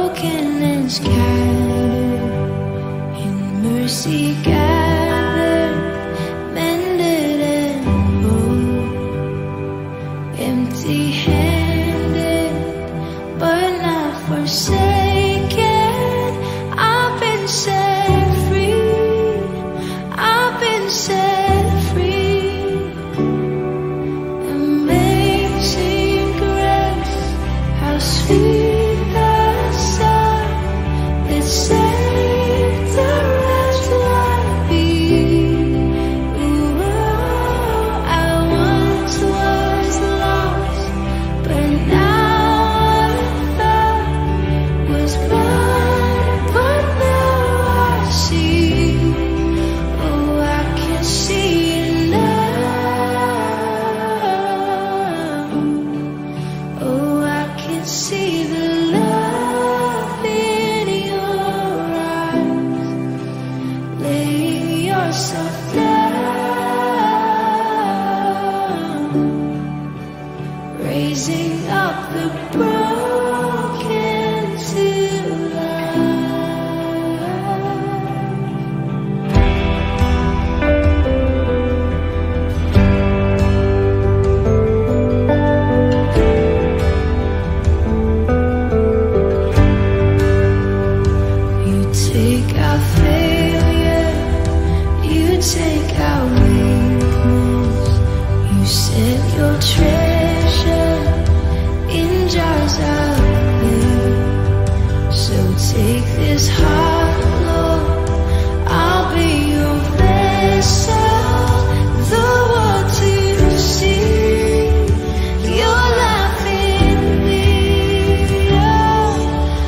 broken and scattered, in mercy gathered, mended and whole, empty-handed, but not forsaken. I've been set free, I've been set free. Amazing grace, how sweet the sound that saved a wretch like me. Ooh, I once was lost, but now I'm found. Was blind, but now I see. Oh, I can see it now. Oh, I can see the love in your eyes, laying yourself down, raising up the broken to life. You take out failure, you take out weakness, you set your treasure in jars of clay. So take this heart, Lord, I'll be your vessel, the world to see your life in me. Oh,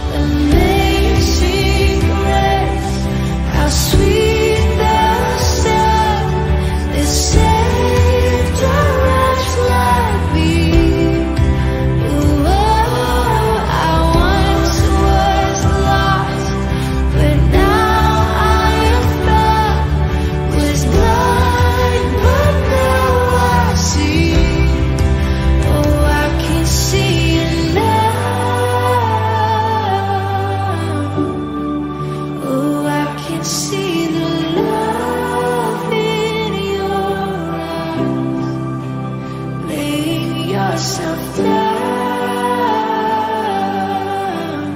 amazing grace, how sweet the sound that saved a wretch like me. Ooh, I once was lost, but now I am found. Was blind, but now I see. Oh, I can see it now. Oh, I can see the love in your eyes, laying yourself down,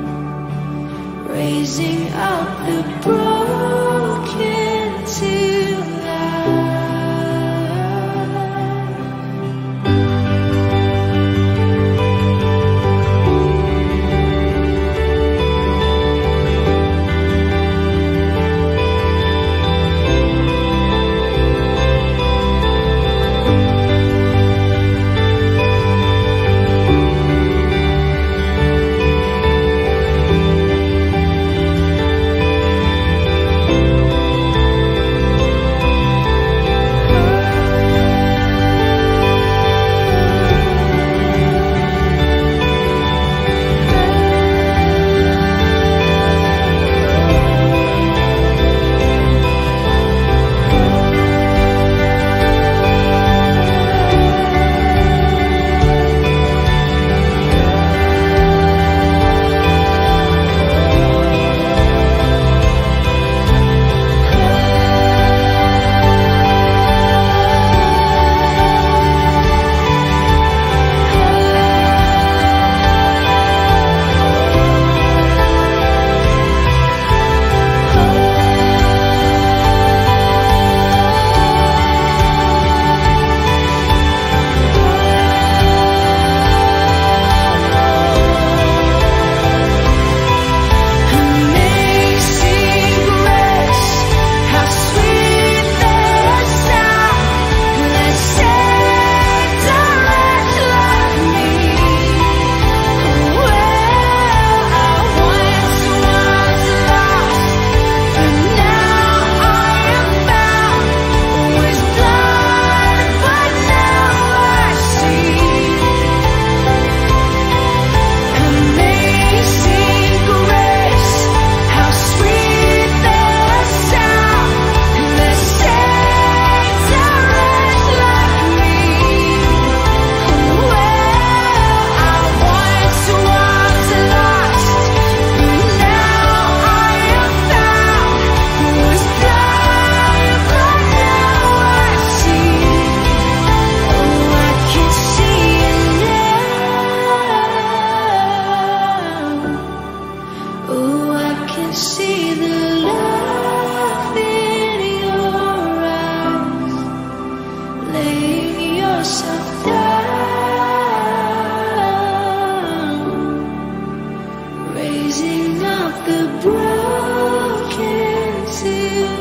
raising up the broken to life. see the love in your eyes, laying yourself down, raising up the broken to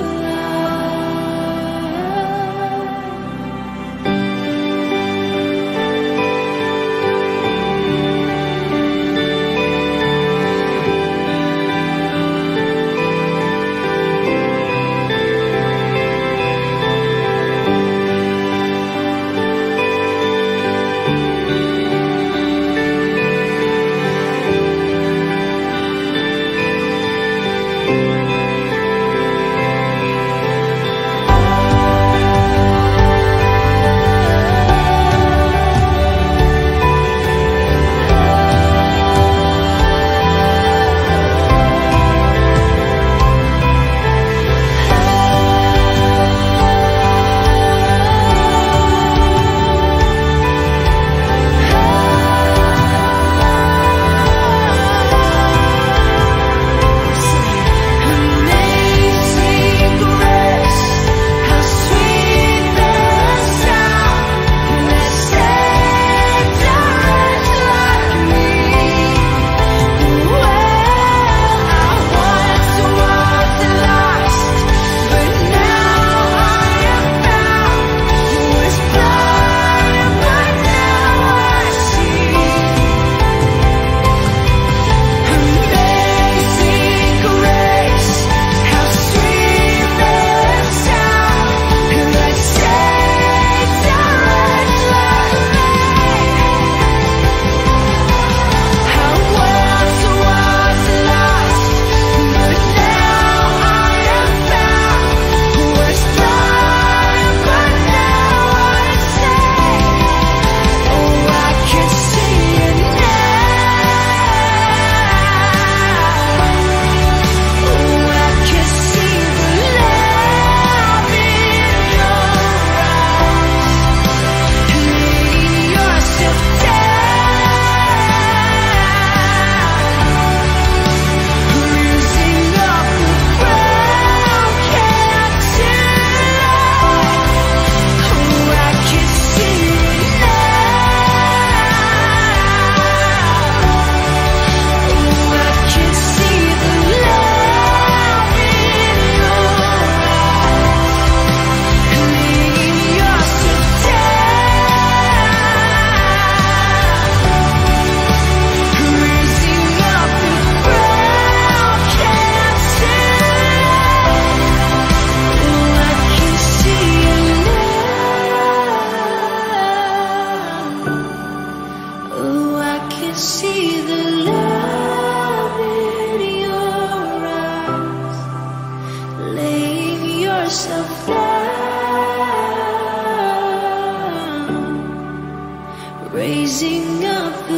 raising up the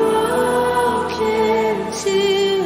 broken to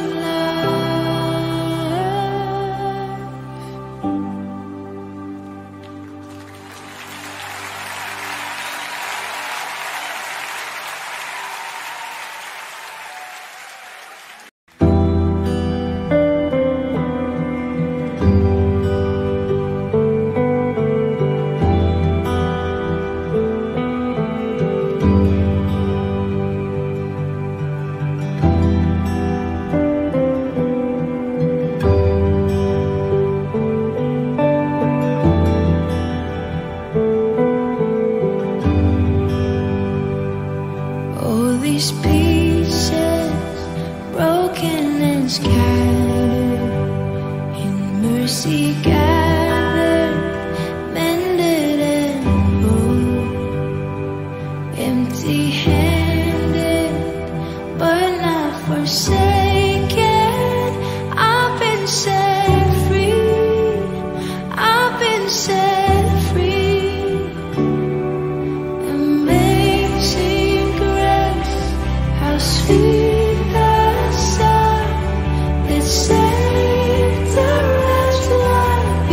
these pieces broken and scattered, in mercy gathered, mended and whole, empty-handed but not forsaken. I've been set free, I've been set free. Amazing grace, how sweet the sound that saved the wretch like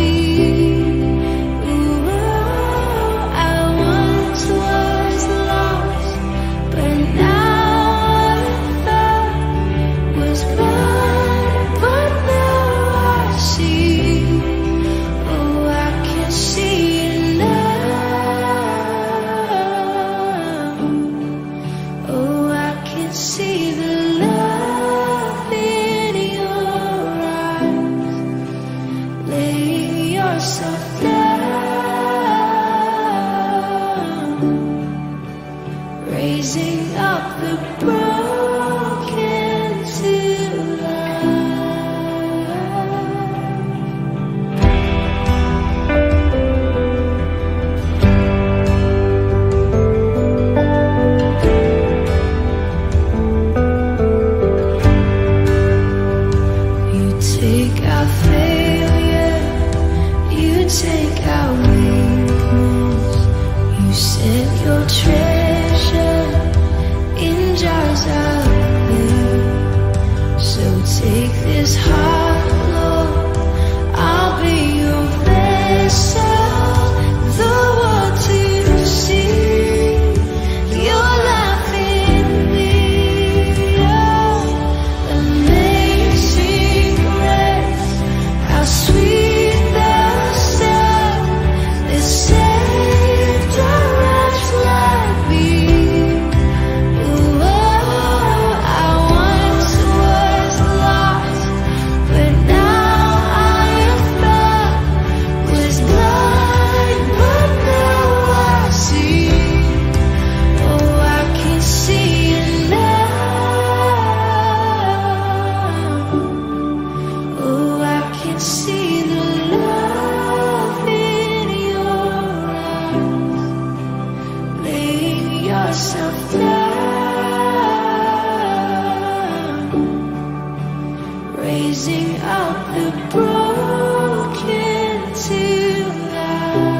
your treasure in jars of clay. So take this heart, Lord, I'll be your vessel, the world to see your life in me. Oh, amazing grace, how sweet the sound that saved a wretch like me. Oh, I once was lost, but now I am found. Was blind, but now I see. Oh, I can see it now. Oh, I can see the love in your eyes, laying yourself down, raising up the broken to life.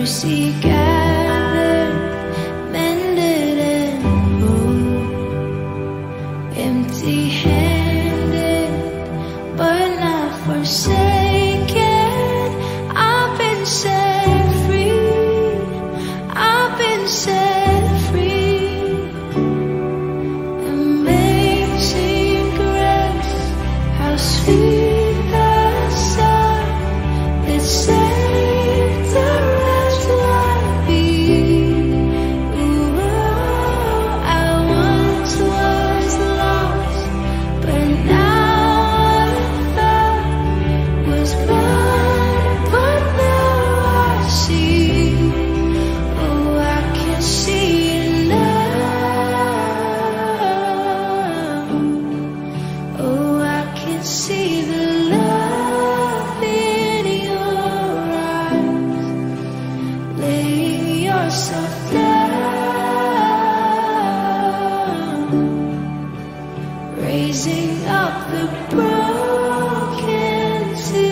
mercy gathered, mended and whole, empty-handed, but not forsaken. I've been set free. I've been set free. Amazing grace, how sweet the sound that saved a wretch like me. Ooh, I once was lost, but now I'm found. Was blind, but now I see. Oh, I can see now. Oh, I can see the love in your eyes. Laying yourself down, raising up the broken to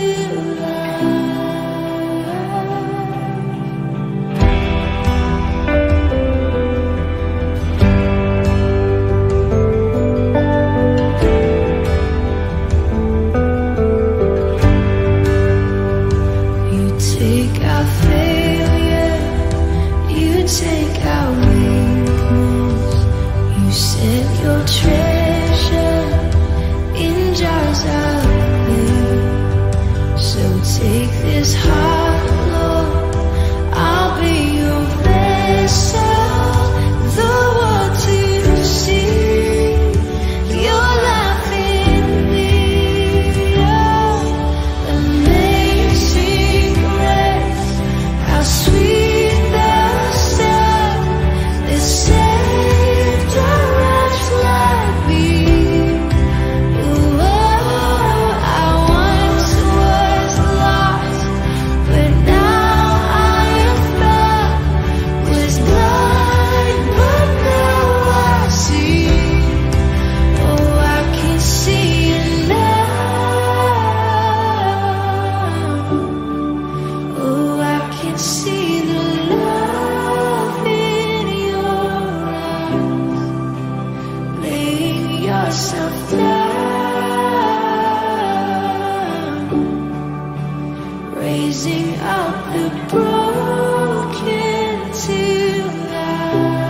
You take out failure, you take out weakness. You set your treasure in jars of clay. So take this heart, Lord, I'll be your vessel, the world to see your life in me. Oh, amazing grace, how sweet the sound that saved a wretch like me. Ooh, I once was lost, but now I am found. Was blind, but now I see. Oh, I can see it now. Oh, I can see the love in your eyes. Laying yourself down, raising up the broken to life.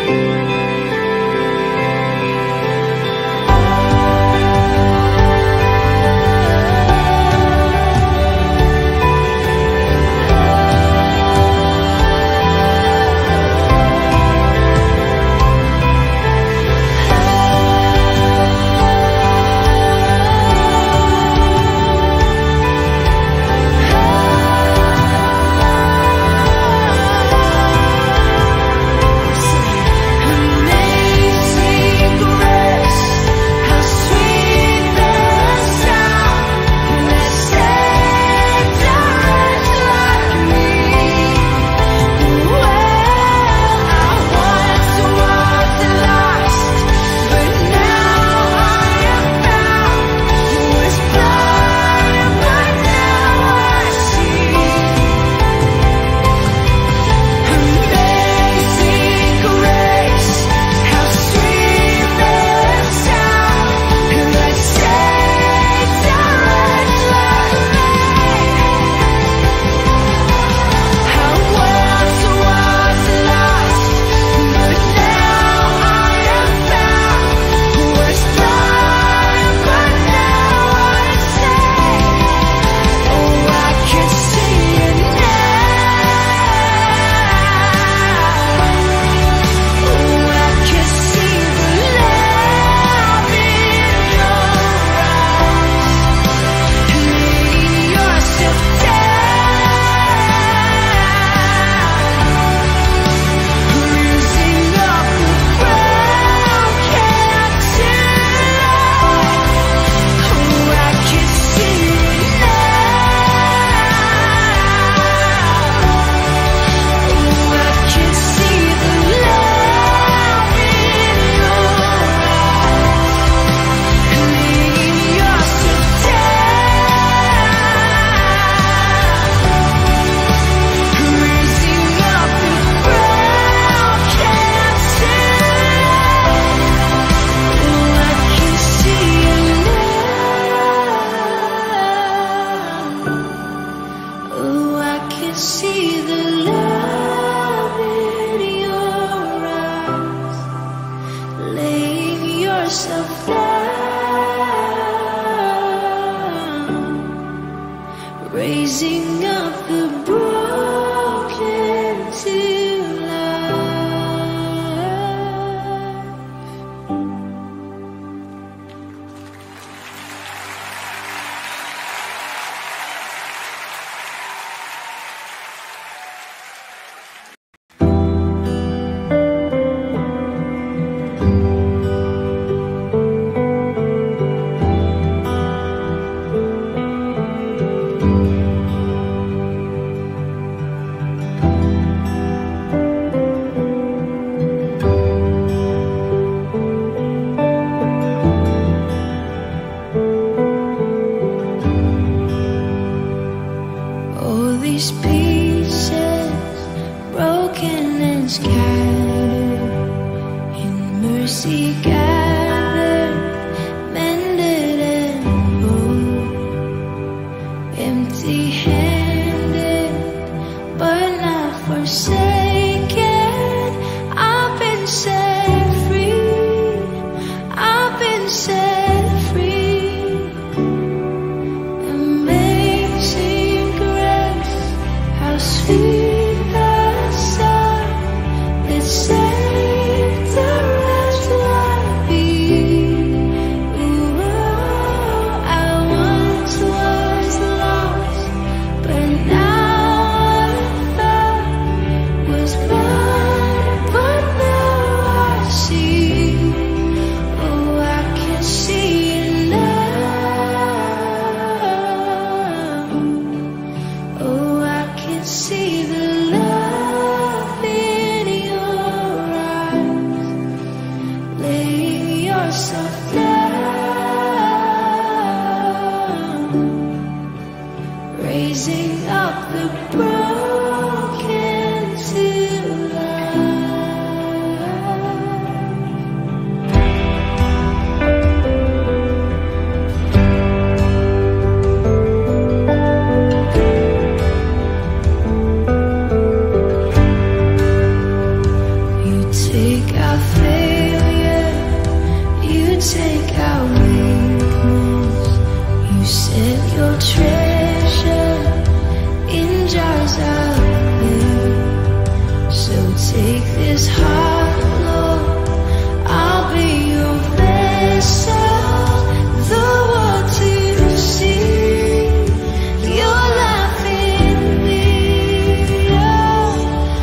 yourself down, raising up the broken to these pieces broken and scattered, in mercy gathered, mended and whole, empty-handed but not forsaken. I've been set free, I've been set free. Amazing grace, how sweet the sound that saved a wretch like me. Ooh, I once was lost, but now I found. Was blind, but now I take our failure, you take our weakness. You set your treasure in jars of clay. So take this heart, Lord, I'll be your vessel, the world to see your life in me. Oh,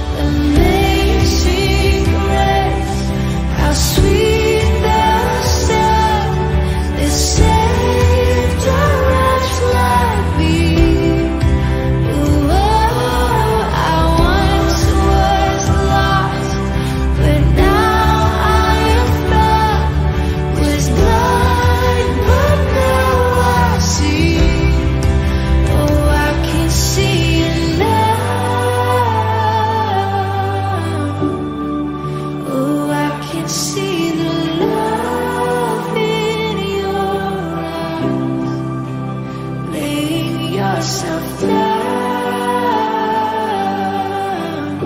amazing grace, how sweet the sound that saved a wretch like me. Oh, I once was lost, but now I am found. Was blind, but now I see. Oh, I can see it now. Oh, I can see the love in your eyes, laying yourself down,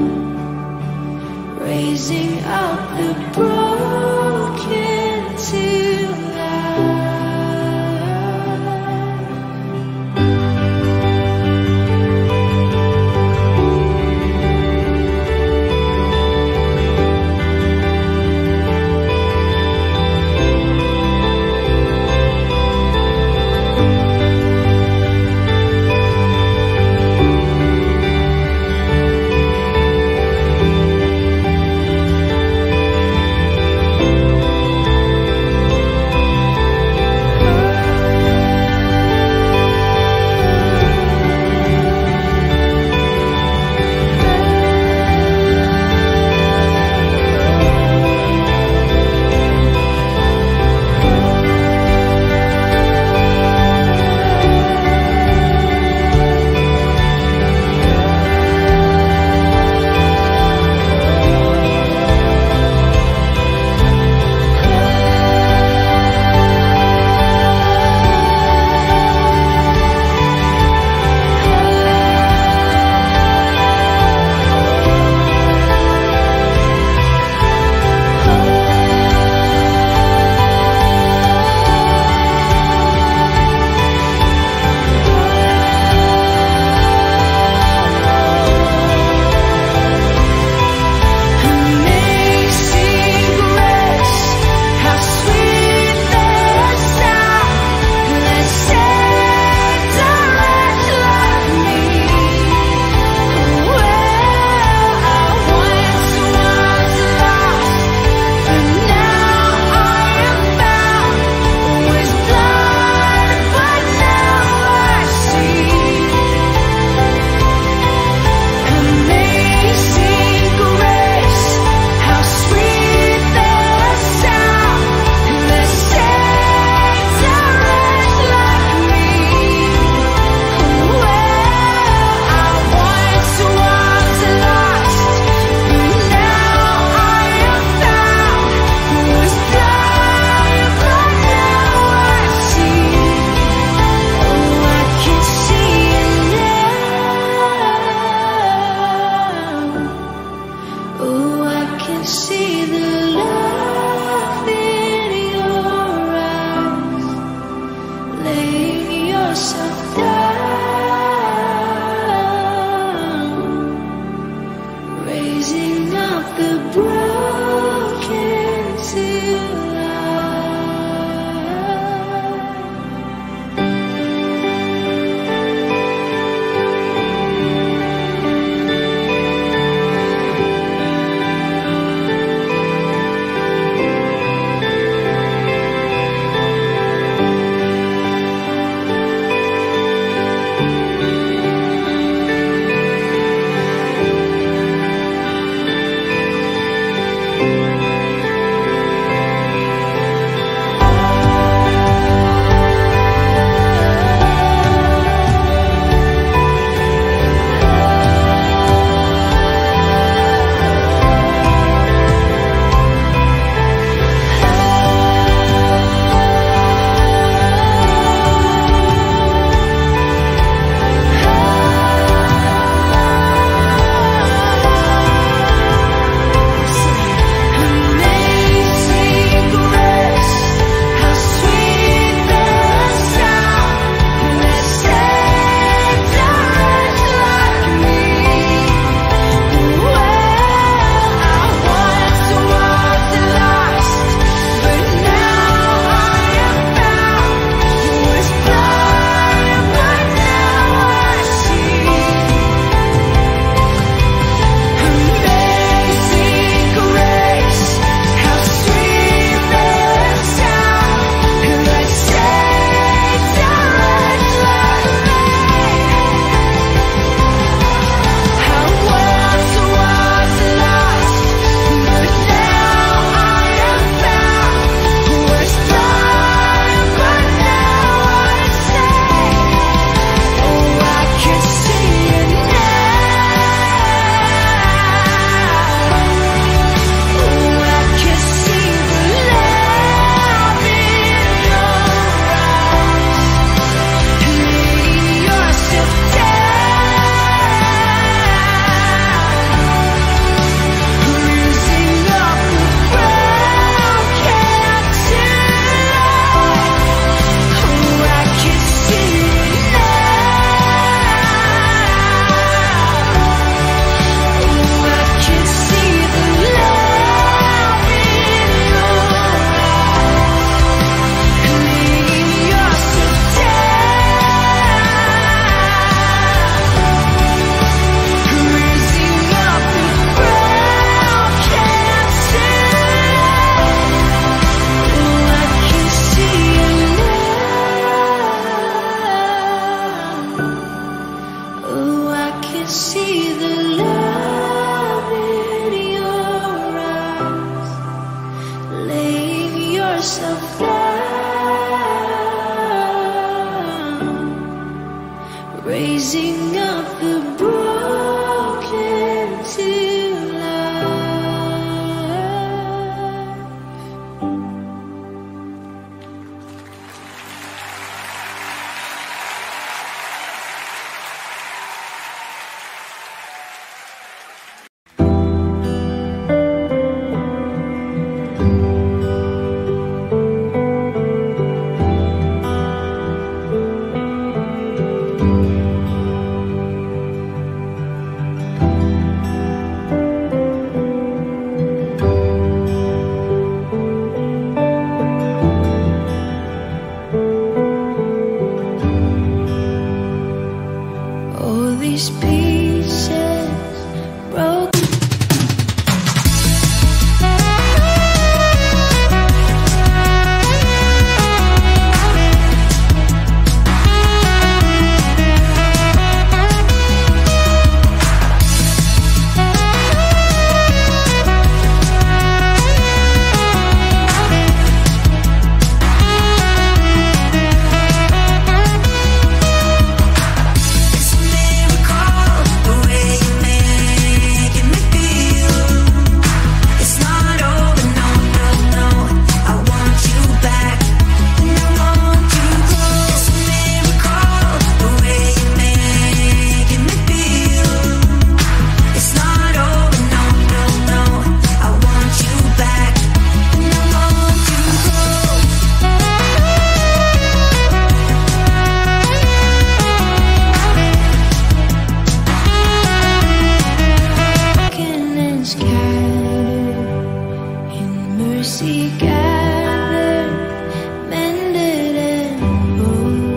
raising up the broken to life. yourself down, raising up the broken to mercy gathered, mended and whole,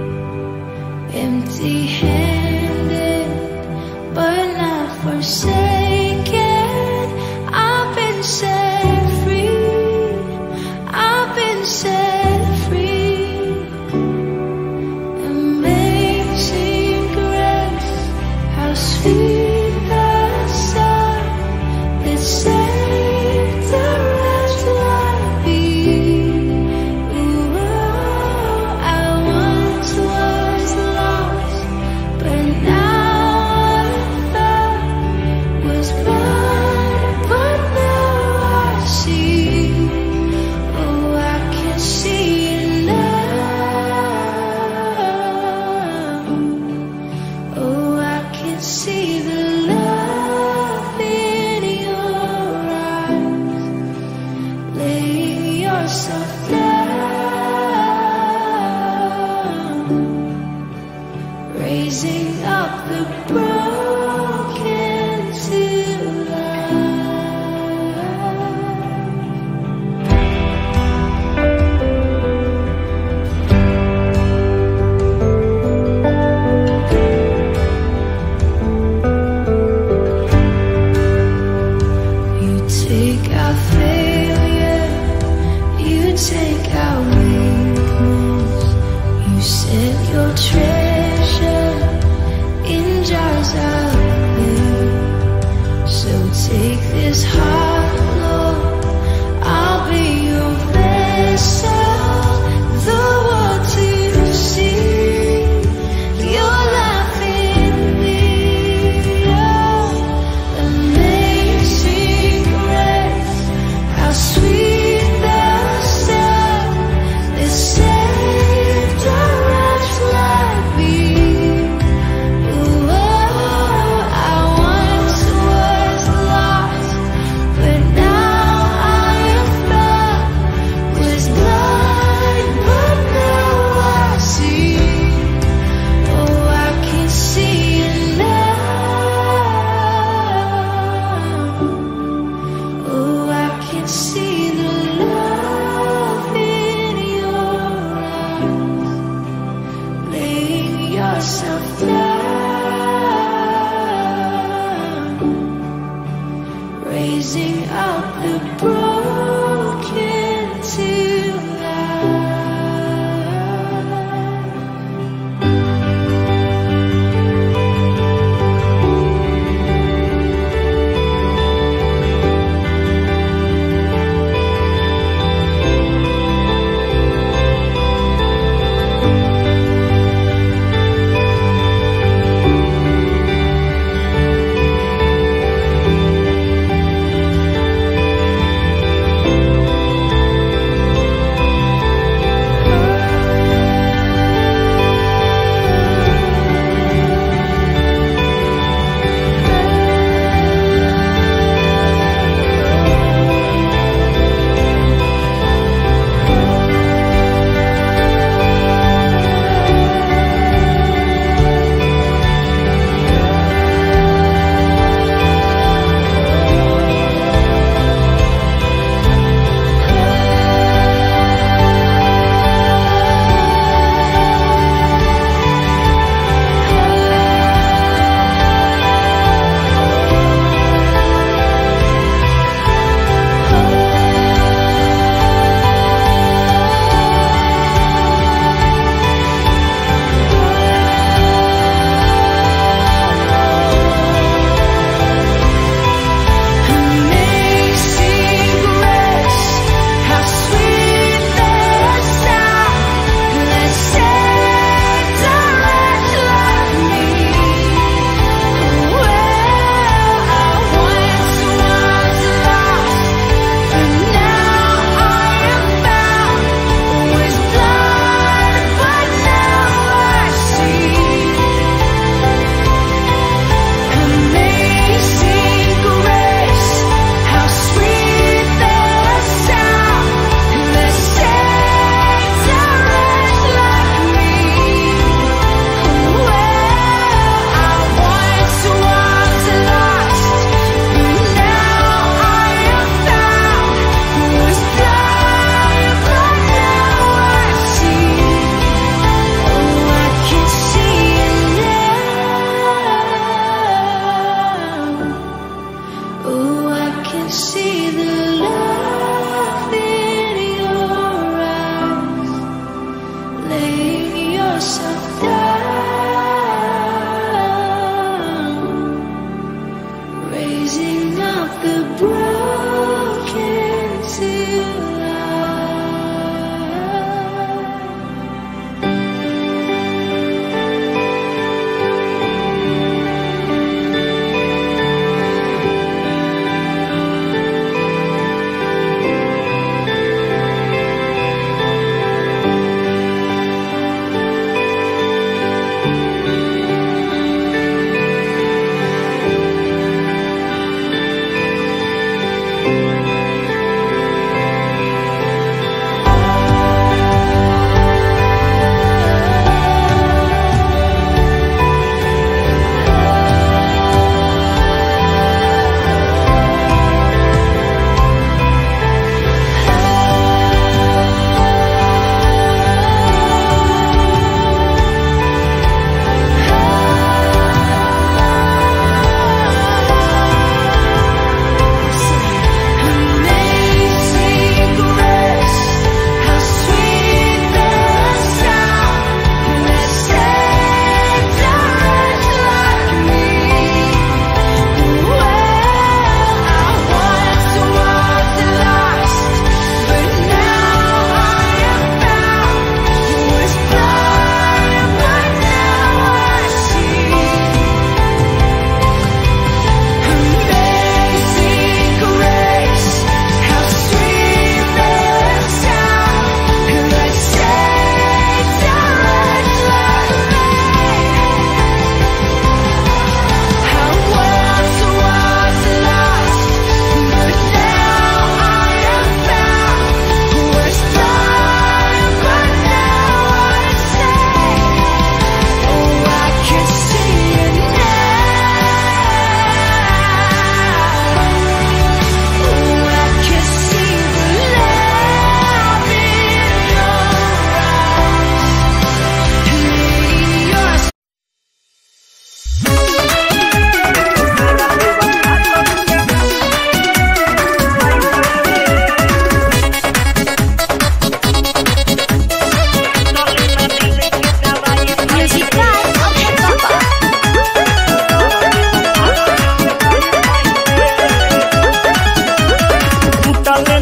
empty-handed, but not forsaken. I've been set free. I've been set free. Amazing grace, how sweet the sound that saved a wretch like me. Ooh, I once was lost, but now I'm found. Was blind, but now I see. Oh, I can see it now. Oh, I can see the love in your eyes. Lay yourself down, raising up the broken to You take out failure, you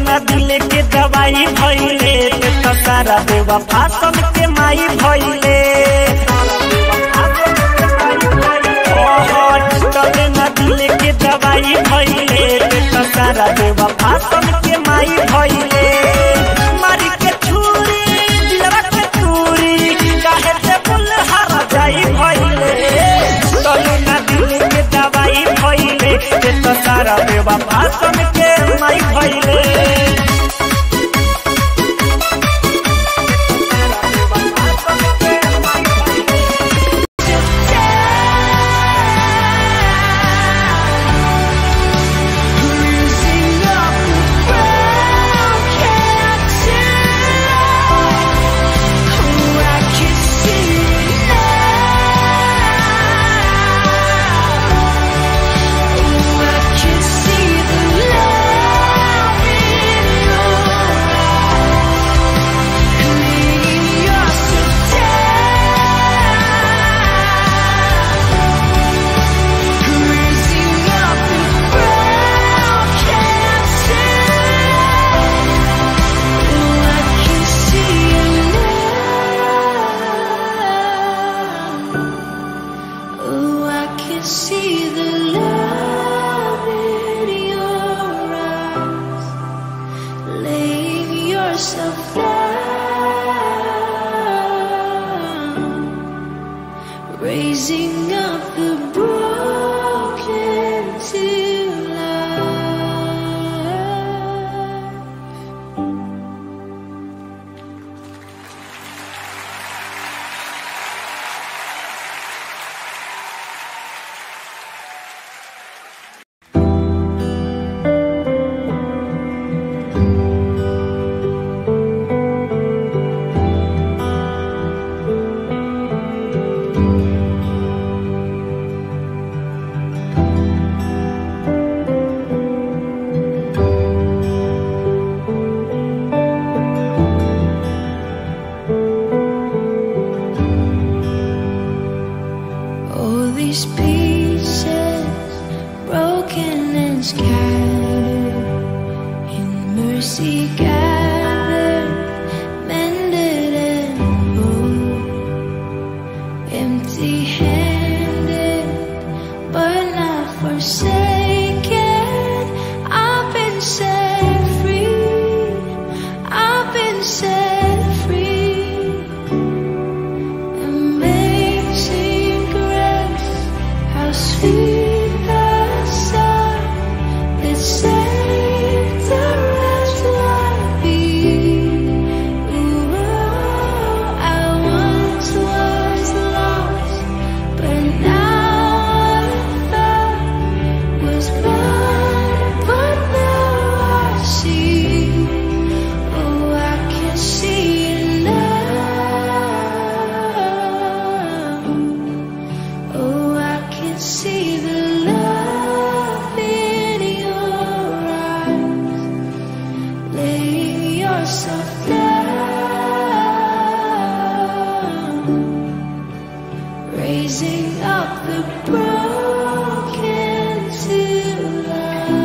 ना दिल के दवाई भइले तो सारा बेवफा सन के माई भइले तबे ना दिल के दवाई भइले तो सारा बेवफा सन के माई भइले मारी के छुरी दिलवा के चूरी काहे से बुल हरा जाई भइले तबे ना दिल के दवाई भइले तो सारा बेवफा सन के माई भइले Raising up the broken to these pieces broken and scattered in mercy gathered, mended and whole, empty-handed but not forsaken. I've been set free, I've been set free. Sweet the sound that saved the wretch like me. Ooh, I once was lost, but now I thought was blind, but now I see. Oh, I can see now. Oh, I can see the love in your eyes, laying yourself down, raising up the broken to life.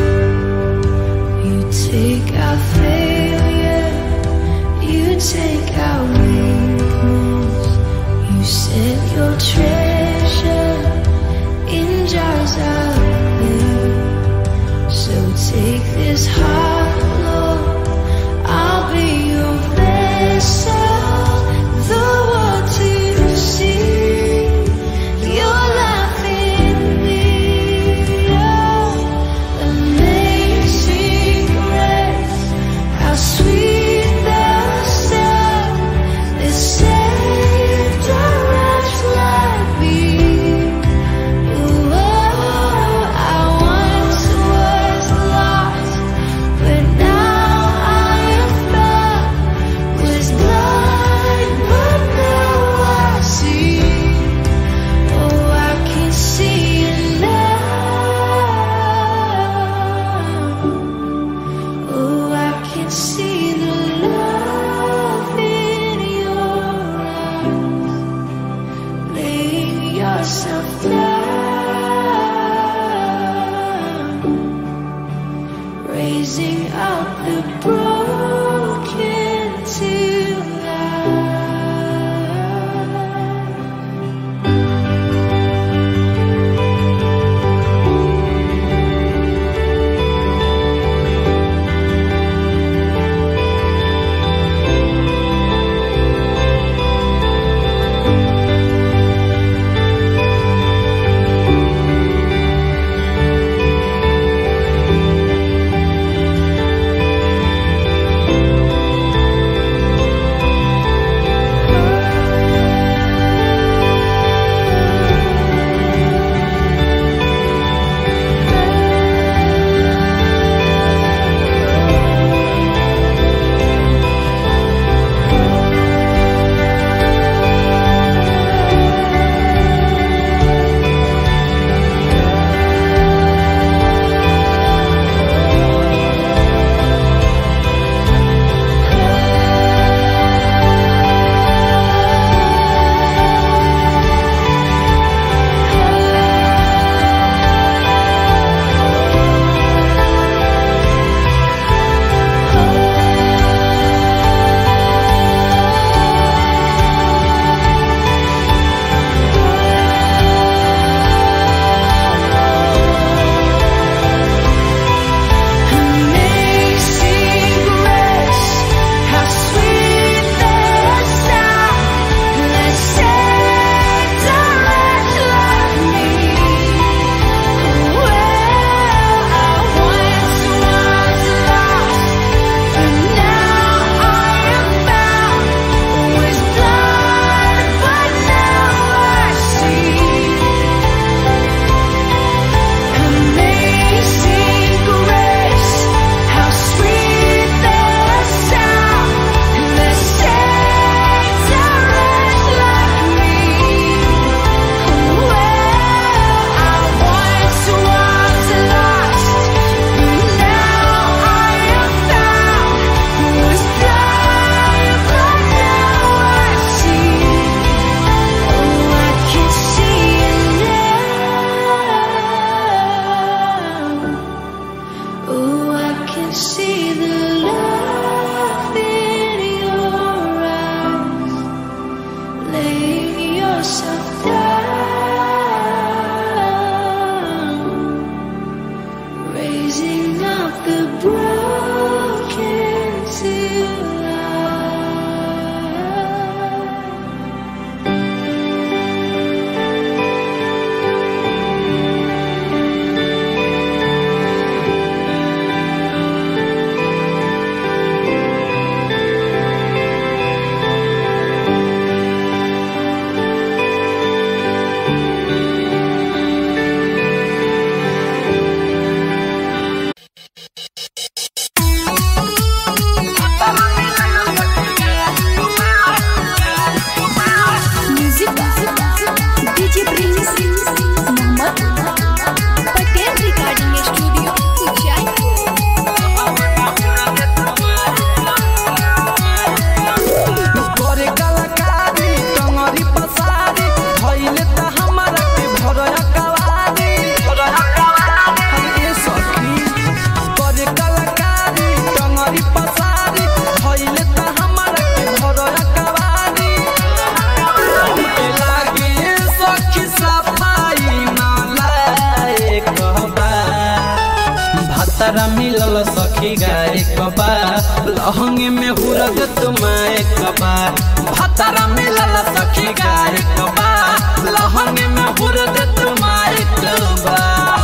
Take our failure, you take भतरा मिलल सखी गाय कबा लहंगे में हुरद तुम्हारे कबा भतरा मिलल सखी गाय कबा लहंगे में हुरद तुम्हारे कबा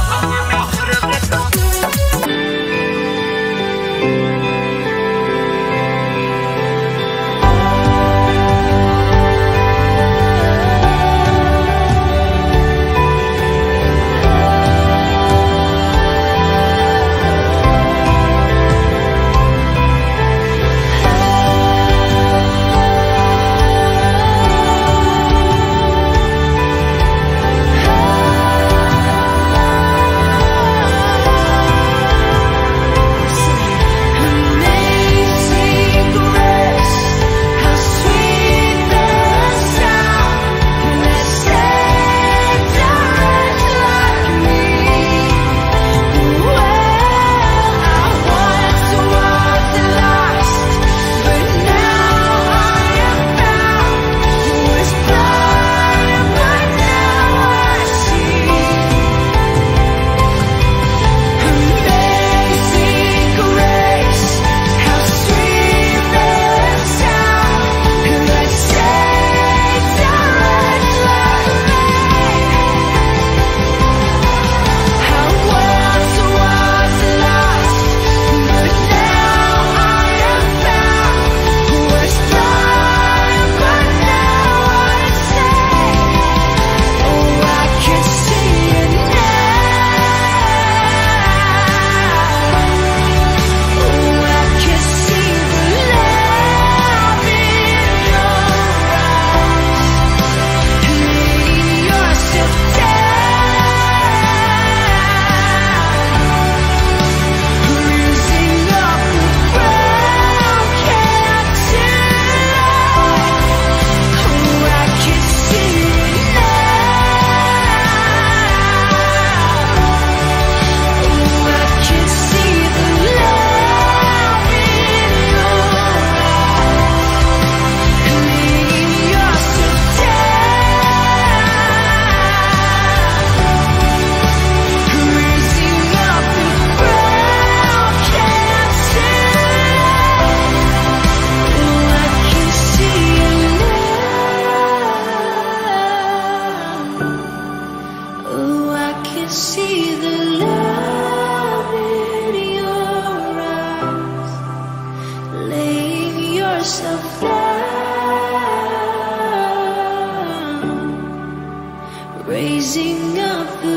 Raising up the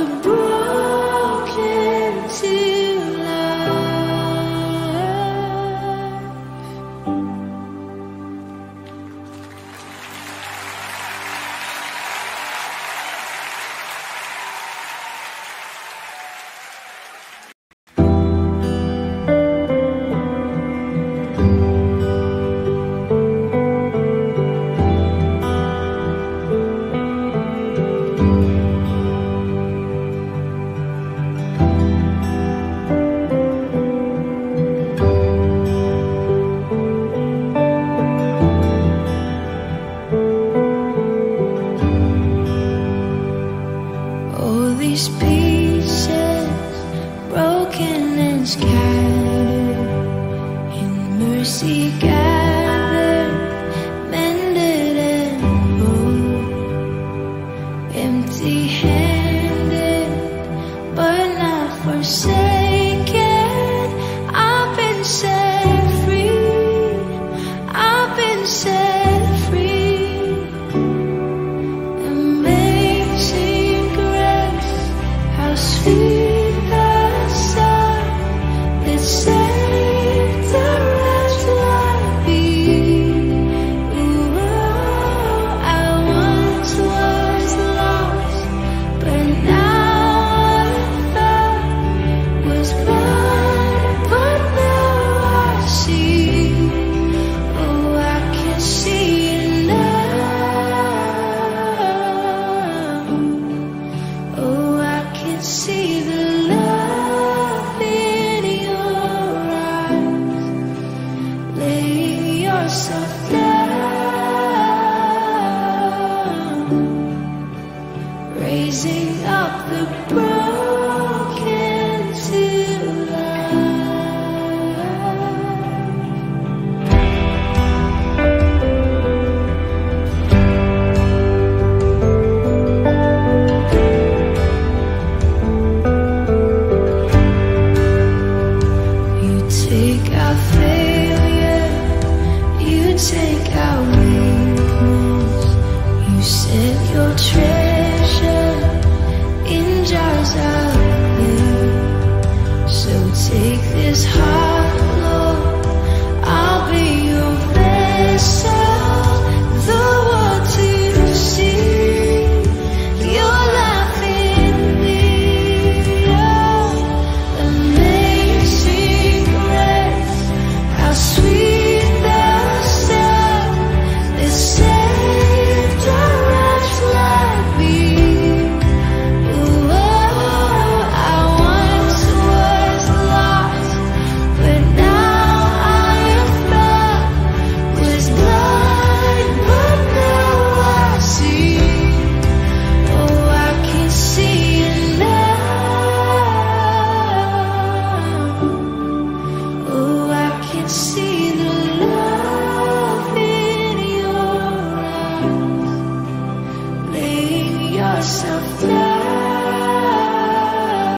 broken to these pieces broken and scattered in mercy gathered, mended and whole, empty-handed but not forsaken. I've been set free, I've been set free. Amazing grace, how sweet the sound that saved a wretch like me. Ooh, I once was lost, but now I'm found. Was blind, but now I see. Oh, I can see it now. Oh, I can see the love in your eyes. Laying yourself down, raising up the broken to life. take our weakness. You set your treasure in jars of clay. So take this heart, Lord, I'll be your vessel, the world to see your life in me. Oh, amazing grace, how sweet the sound that saved a wretch like me. I once was lost, but now I am found. Was blind, but now I see. Oh, I can see it now. Oh, I can see the love in your eyes. Laying yourself down.